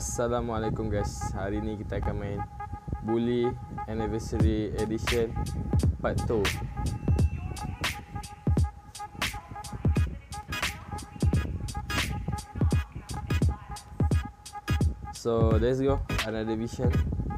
Assalamualaikum guys. Hari ni kita akan main Bully Anniversary Edition Part 2. So let's go, another mission.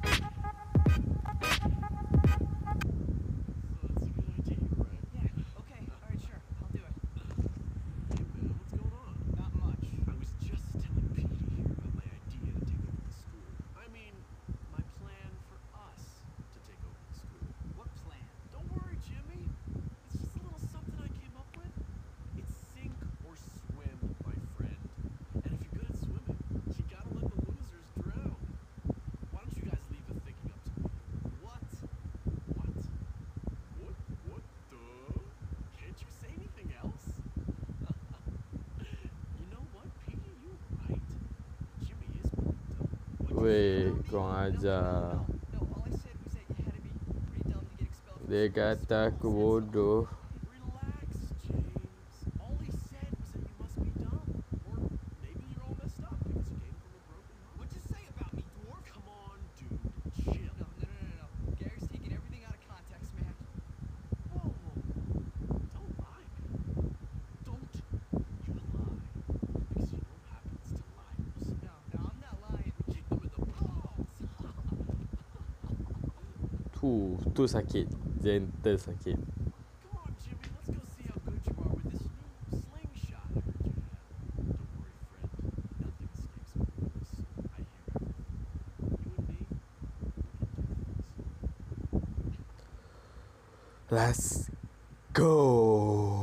Weh, kurang ajar. Dia kata aku bodoh. Tu sakit. Gentle sakit. Let's go.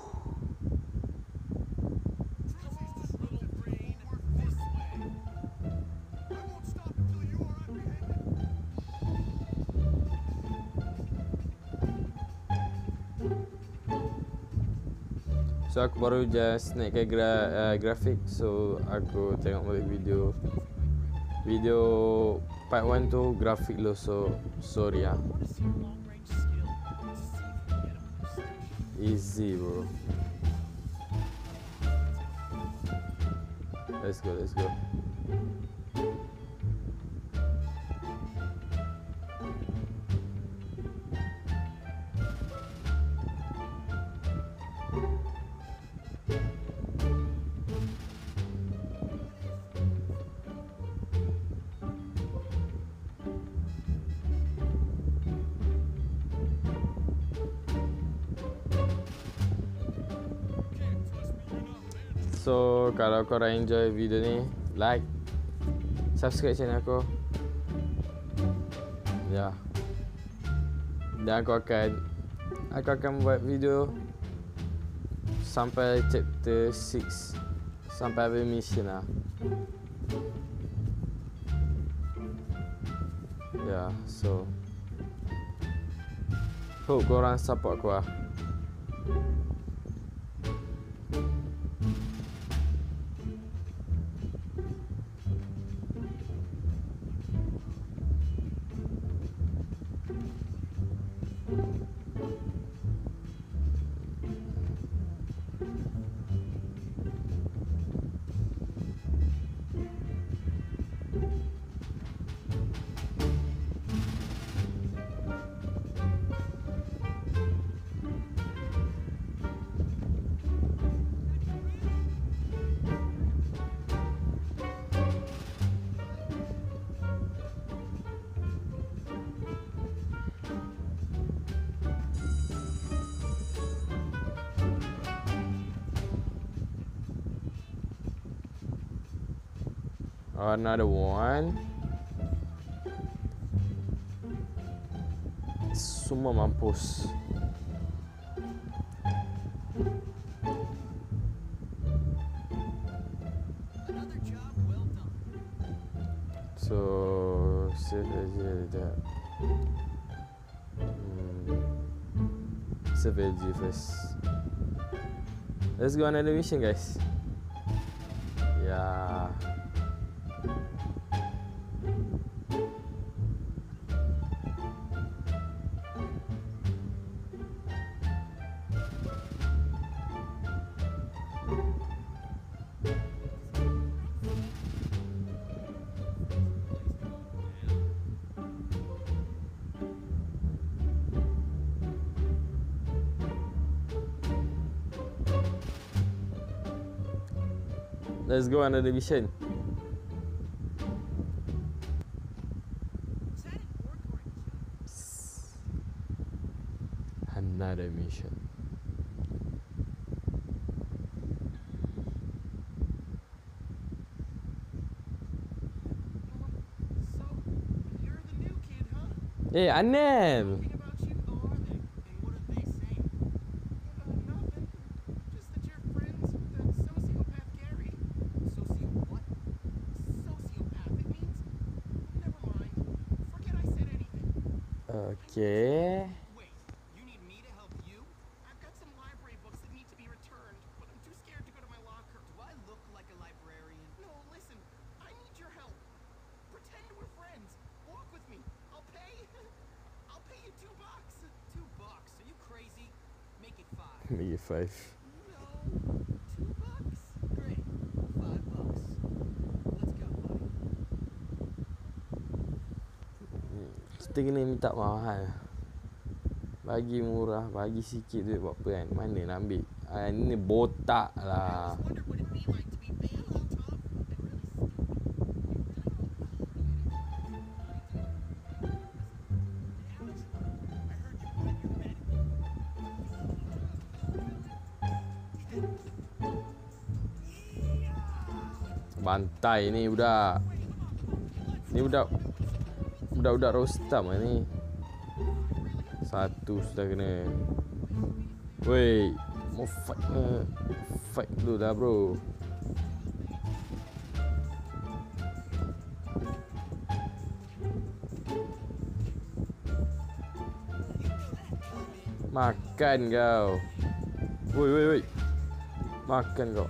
So aku baru just naikkan grafik. So aku tengok balik video part 1 tu grafik lo. So sorry ya. Easy bro. Let's go. So kalau korang enjoy video ni, like, subscribe channel aku. Ya. Dan aku akan buat video sampai chapter 6, sampai habis mission lah. Ya, so hope korang support aku lah. Another one. Semua mampus. So save aja. Save aja first. Let's go another mission guys. Yeah. Let's go another mission. Another mission. So, you're the new kid, huh? Hey, Anel. Talking about you, oh, are they? And what are they saying? Nothing. Just that you're friends with that sociopath Gary. Socio what? Sociopath, it means? Never mind. Forget I said anything. Okay. Wait, you need me to help you? I've got some library books that need to be returned, but I'm too scared to go to my locker. Do I look like a librarian? No, listen. I need your help. Pretend we're friends. Walk with me. I'll pay. I'll pay you $2. $2? Are you crazy? Make it 5. Make it 5. No. $2? Great. $5. Let's go, buddy. Kita kena minta mahal. Bagi murah, bagi sikit duit buat apa kan? Mana nak ambil? Ni botak I lah. always wondered what it'd be like to be big, all tough, and really Bantai ni budak. Ni budak Rostam lah ni. Satu sudah kena. Wey, mau fight ke? Fight dulu dah bro. Makan kau. Woi. Makan kau.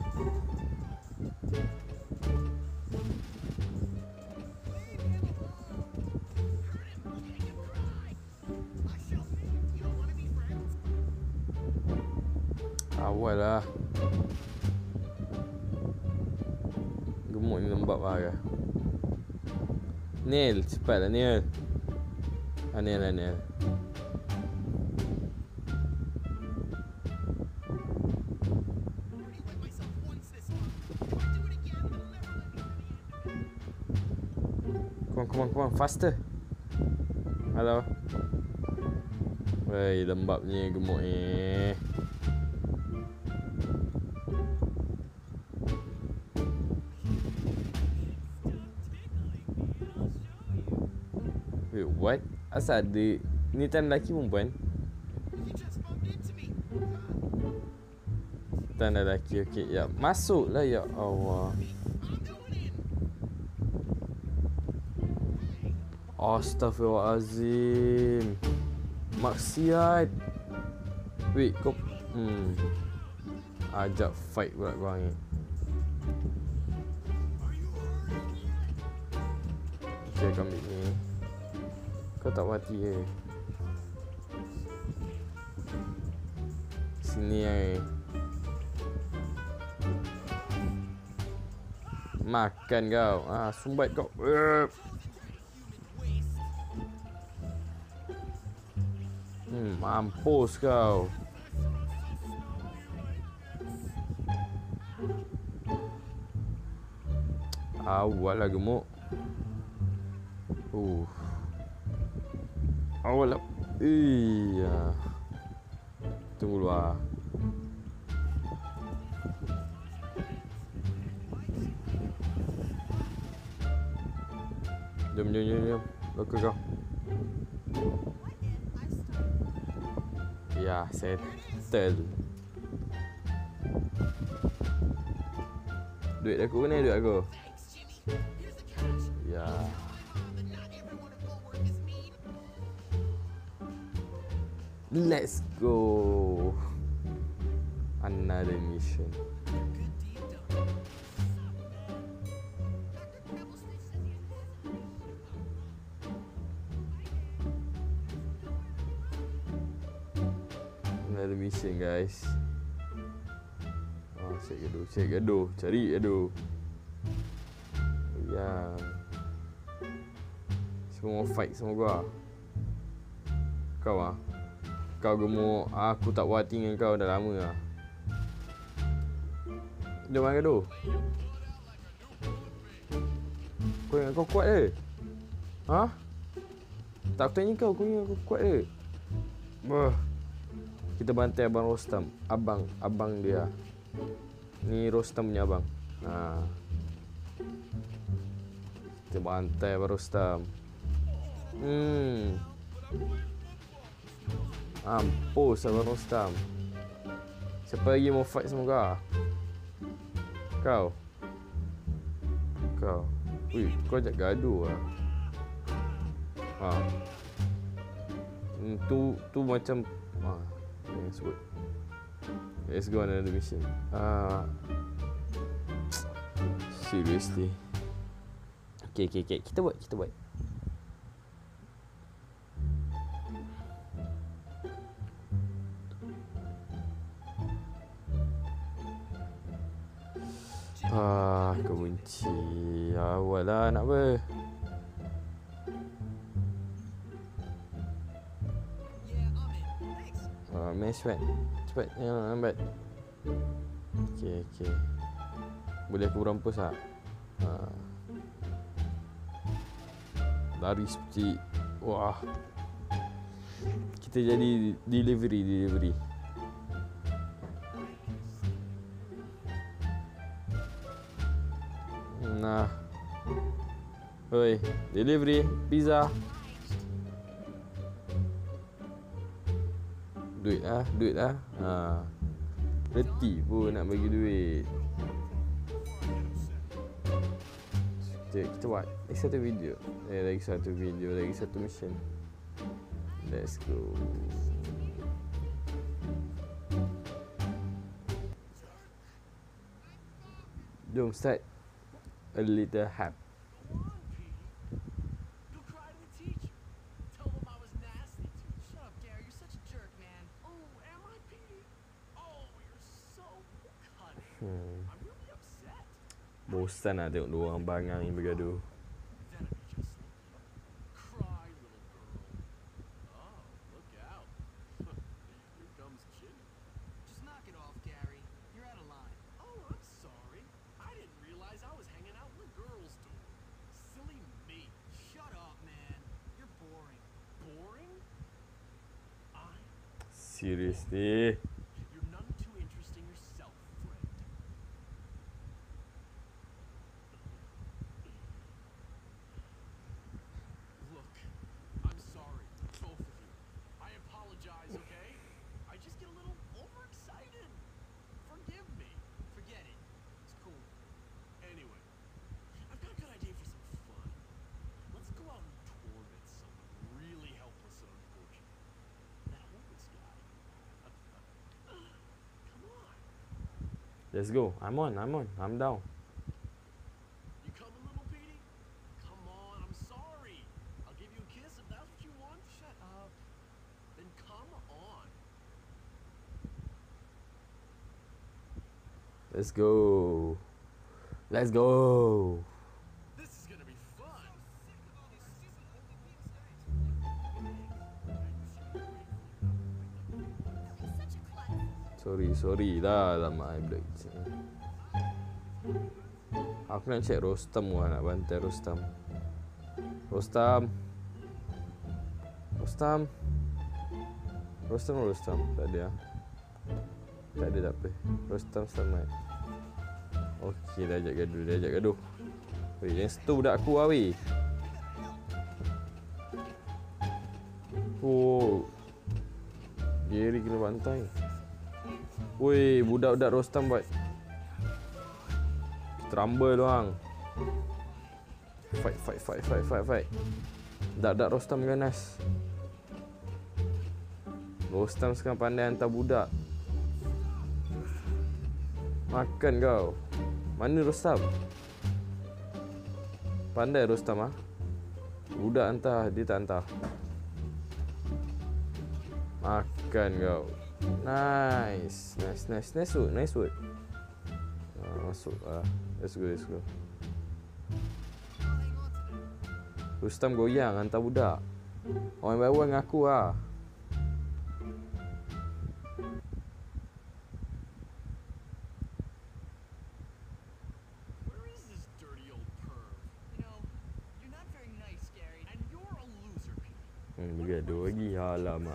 Awal lah. Gemuk ni lembab lah ke? Neil, cepatlah Neil. Neil. Come on, faster. Hello. Wey, lembabnya gemuk ni. Wait, what? Asal ada ni tan lelaki perempuan? Tan lelaki, okey. Ya, masuklah ya Allah. Astaghfirullahalazim. Maksiat. Wait, kau ajak fight pula korang ni. Okay, kau ambil ni. Kau tak mati ke? Sini ai. Makan kau. Sumbat kau. Mampus kau. Awal lah gemuk. Awal lah. Iya. Tunggu lah. Jom. Loka kau. Ya, settle. Duit aku mana duit aku? Ya. Let's go. Another mission. Another mission, guys. Cek gaduh. Cari gaduh. Ya. Semua fight sama gua. Kau Kau gemuk. Aku tak puas hati dengan kau dah lama lah. Jom main gaduh. Kau ingat kau kuat ke? Ha? Tak tanya kau ingat kau kuat ke? Bah. Kita bantai Abang Rostam. Abang dia. Ni Rostam punya abang. Ha. Kita bantai Abang Rostam. Mampus Abang Rostam. Siapa lagi mau fight sama kau? Kau. Ui, kau ajak gaduh lah. Tu macam yang sebut. Let's go on another mission. Seriously. Okay. Kita buat. Kau benci awal lah nak apa? Mesh kan? Cepat, jangan lambat. Okay. Boleh aku berampus tak? Lari seperti... Wah. Kita jadi delivery. Nah. Oi, delivery pizza. Duit lah. Reti pun nak bagi duit. Kita buat lagi satu video. Lagi satu mission. Let's go. Jom start a little hap. Bosan lah tengok dua orang bangang yang bergaduh. Seriously. Let's go. I'm on. I'm down. You coming, little Petey? Come on, I'm sorry. I'll give you a kiss if that's what you want. Shut up. Then come on. Let's go. This is gonna be fun. Sorry dah lama I break. Aku nak check Rostam lah, nak bantai Rostam. Rostam. Tak ada. Tak apa. Rostam selamat. Okey, dah ajak gaduh. Weh, yang situ budak aku lah weh. Oh. Gary kena bantai. Weh, budak-budak Rostam buat terambal doang. Fight. Dak Rostam ganas. Rostam sekarang pandai hantar budak. Makan kau. Mana Rostam? Pandai Rostam ah. Budak hantar, dia tak hantar. Makan kau. Nice wood. Masuk lah. Let's go. Rostam goyang hantar budak. Orang baru dengan aku lah. Bergaduh lagi. Alamak.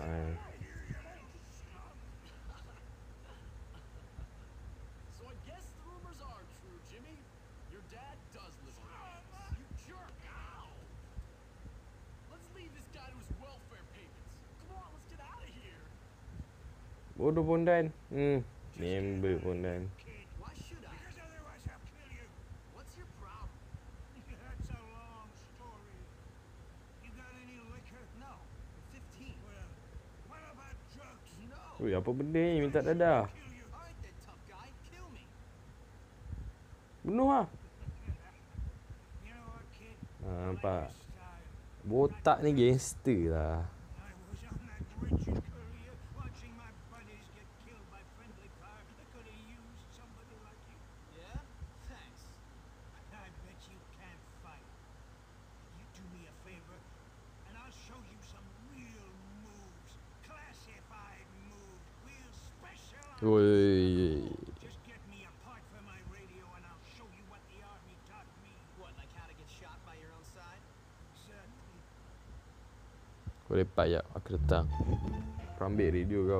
So I guess the rumors are true, Jimmy. Your dad does live on campus. You jerk! Ow! Let's leave this guy to his welfare payments. Come on, let's get out of here. Bodoh Pondan. Member Pondan. Why should I? Because otherwise I'll kill you. What's your problem? That's a long story. You got any liquor? No, I'm 15. Well, what about drugs? No. Ui, apa benda ni minta dadah? Kill you. All right then, tough guy. Kill me. Bunuh lah. You know what, kid? Nampak. Like your style. Botak ni gangster lah. I was on that bridge in Korea watching my buddies get killed by friendly fire. I could have used somebody like you. Yeah? Thanks. I bet you can't fight. You do me a favor, and I'll show you some real moves. Classified moves. Real specialized. Oi. Just get me a part for my radio, and I'll show you what the army taught me. What, like how to get shot by your own side? Exactly. Kau lepak jap. Aku datang. Kau ambil radio kau.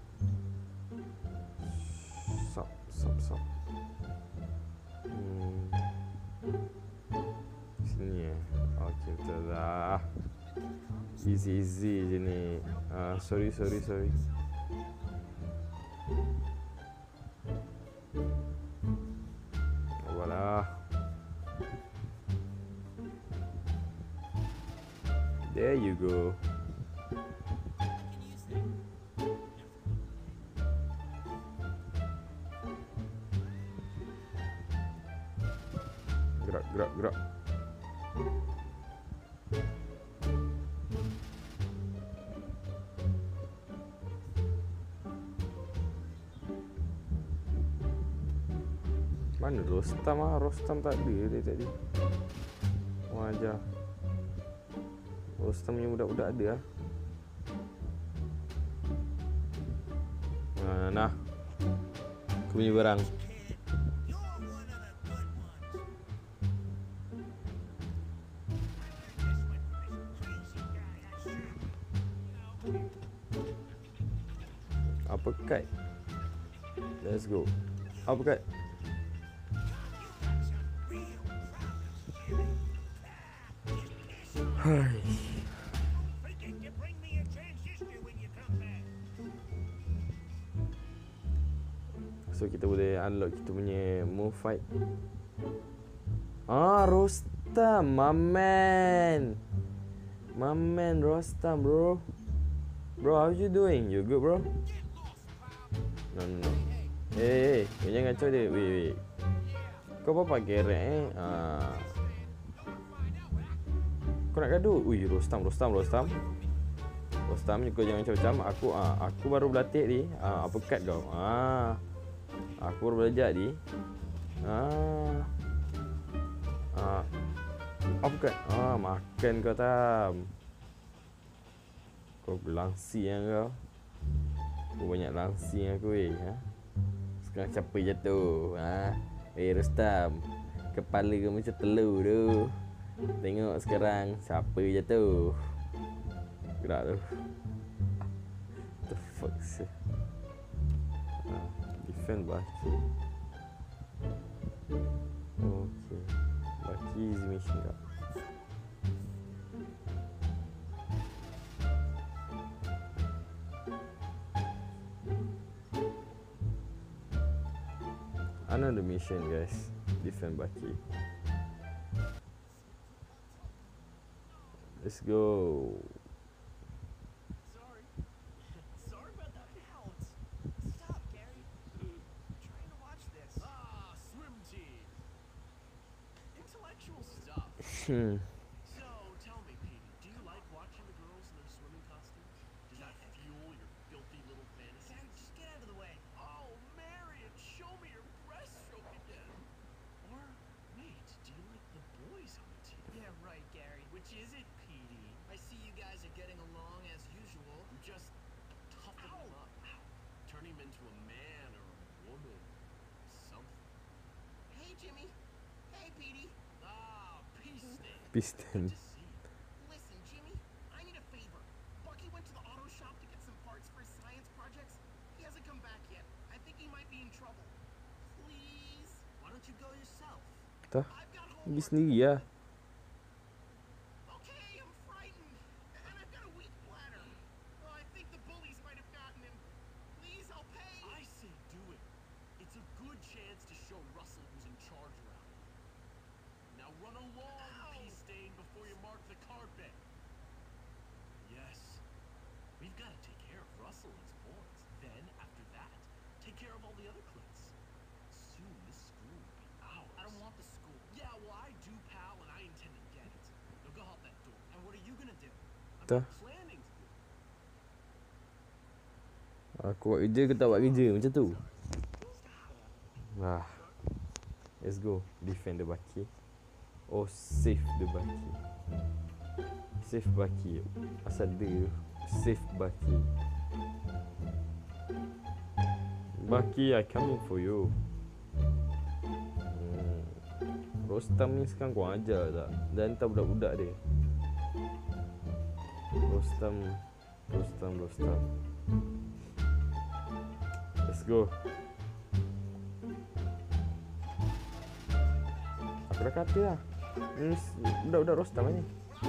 Sop. Sini Okay, betul lah. Easy je ni. Sorry. Apalah. There you go. Gerak. Mana Rostam ah? Rostam tak ada dia tadi. Wajah. Rostam punya budak-budak ada ah. Nah. Aku punya barang. You're one of the good ones. Uppercut. Let's go. Uppercut. Hai. Forget to bring me a transistor when you come back. So kita boleh unlock kita punya move fight. Rostam, my man Rostam, bro. Bro, how you doing? You good, bro? No. Hey, kau jangan kacau dia. Wait. Kau apa pakai rek Kau nak gaduh? Ui, Rostam ni kau jangan macam-macam. Aku baru berlatih ni. Uppercut kau. Aku baru belajar ni. Uppercut. Makan kau Tam. Kau langsi yang kau. Kau banyak langsi yang aku Sekarang siapa jatuh? Rostam. Kepala kau macam telur tu. Tengok sekarang siapa jatuh. Gerak tu. What the fuck sih? Defend Baki. Okay. Baki easy mission tak? Another mission guys. Defend Baki. Let's go. Sorry about that. Ouch. Stop, Gary. I'm trying to watch this. Swim team. Intellectual stuff. So, tell me, Petey, do you like watching the girls in their swimming costumes? Does that fuel your filthy little fantasies? Gary, just get out of the way. Oh, Marion, show me your breaststroke again. Or, wait, do you like the boys on the team? Yeah, right, Gary. Which is it, Petey? I see you guys are getting along as usual. You just toughen him up. Turn him into a man or a woman. Something. Hey, Jimmy. Hey, Petey. Peace snake. Piston. Listen, Jimmy, I need a favor. Pergi sendiri lah. Okay, I'm frightened. And I've got a weak bladder. Oh, I think the bullies might have gotten him. Please, I'll pay. I say do it. It's a good chance to show Russell who's in charge around here. Now run along, pea stain, before you mark the carpet. Yes. We've got to take care of Russell and his boys. Then, after that, take care of all the other cliques. Soon this school will be ours. I don't want the school. Yeah, well, I do, pal, and I intend to get it. Now go out that door. And what are you gonna do? I'm Tuh. planning to do it. Aku buat kerja ke tak buat kerja macam tu. Let's go. Defend the Baki. Oh, save the Baki. Save Baki. Asal dia save Baki. Baki, I coming for you. Rostam ni sekarang kau ajar tak? Dan hantar budak-budak dia. Rostam. Let's go. Aku dah kata lah. Ni budak-budak Rostam ni.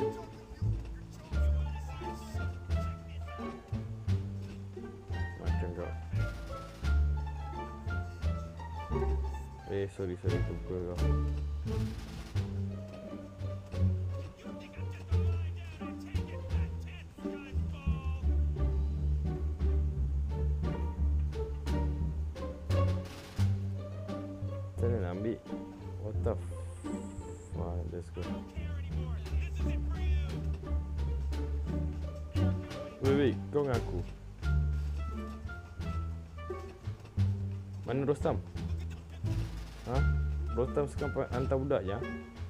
Makan kau. Sorry, tumpul kau. Macam mana nak ambil? What the let's go. Wait, kau dengan aku. Mana Rostam? Rostam sekarang hantar budak je.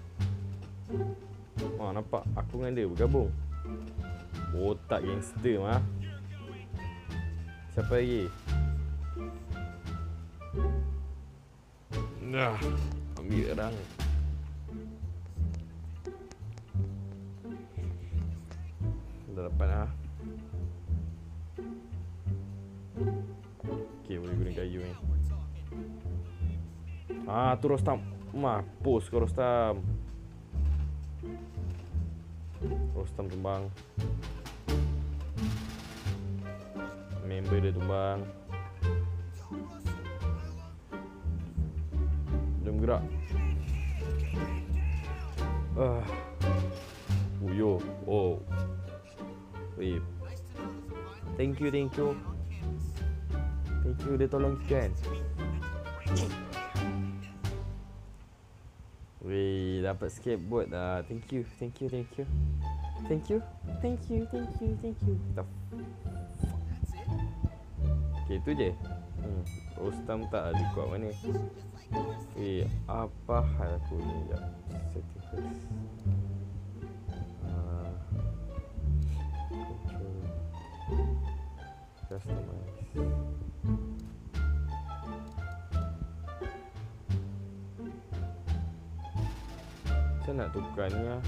Nampak aku dengan dia bergabung. Otak gangster mah. Siapa lagi? Nah, ambil orang. Dah dapat lah. Okay, boleh guna kayu ni. Tu Rostam. Mampus kau Rostam. Rostam tumbang. Member dia tumbang. Jom gerak. Yo. Oh. Wait. Thank you. Thank you, dia tolong scan. Weh, dapat skateboard dah. Thank you. The okay, itu je. Rostam tak ada kuat mana. Apa hal aku ni? Sekejap. Setting first. Control. Customize. Macam nak tukar ni lah.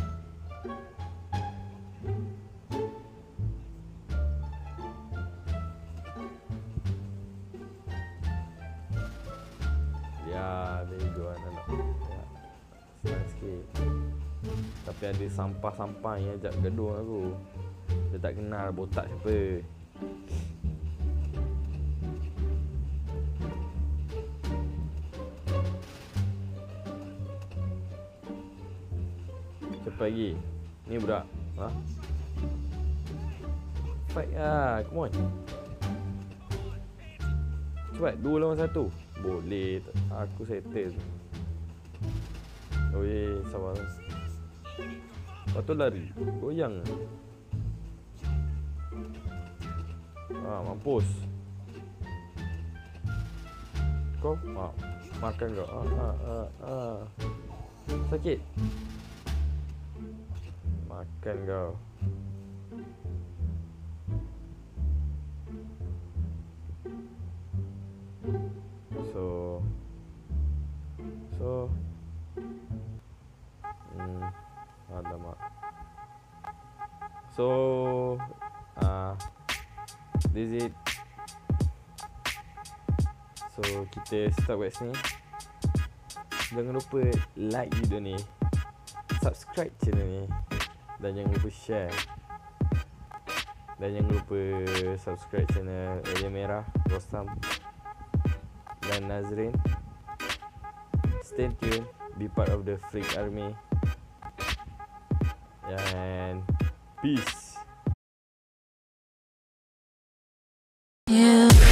Ya, there you go anak. Ya, senang sikit. Tapi ada sampah-sampah yang ajak gaduh aku. Dia tak kenal botak siapa. Siapa lagi? Ni budak. Fight lah, come on. Cepat, 2 lawan 1. Boleh, aku settle. Oh sabar. Lepas tu lari, goyang. Mampus. Kau, makan kau. Sakit. Makan kau. Alamak. This is it. So kita stop kat sini. Jangan lupa like video ni, subscribe channel ni. Dan jangan lupa share. Dan jangan lupa subscribe channel Alien Merah, Rostam dan Nazrin. Stay tuned, be part of the Freak Army. And peace. Yeah.